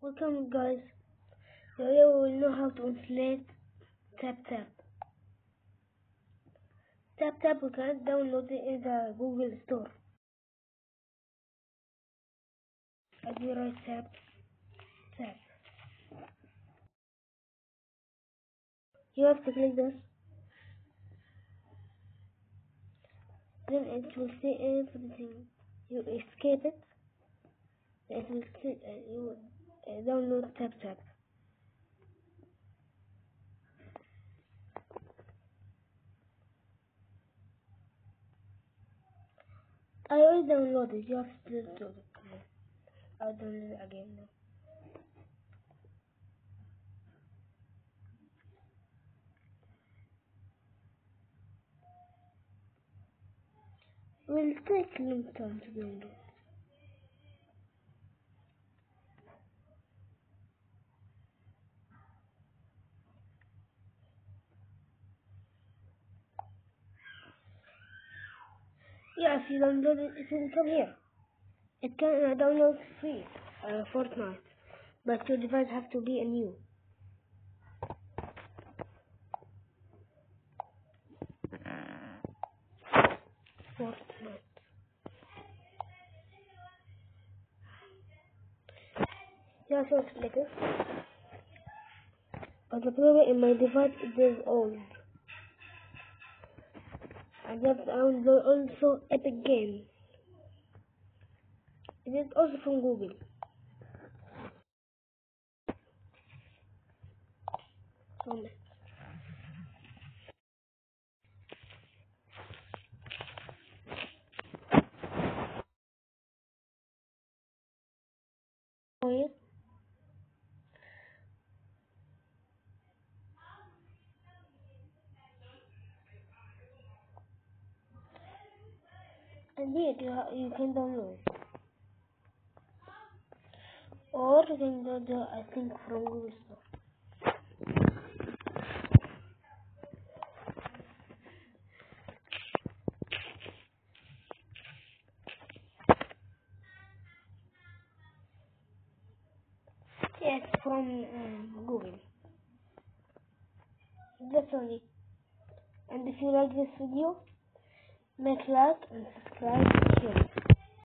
Welcome guys, today we will know how to install TapTap. TapTap we can download it in the Google Store. As you write TapTap, you have to click this. Then it will say everything. You escape it. It will say you download TapTap. I already downloaded. You have to download it. I'll download it again now. It will take a long time to download. Yeah, if you download it, it will come here. It can download free Fortnite, but your device has to be a new Fortnite. Just want to click it. But the problem in my device it is old. I have download also Epic Games. It is also from Google. So here. And here you can download. Or you can download I think from Google Store. Yes, from Google. That's only. And if you like this video, make like and subscribe and share.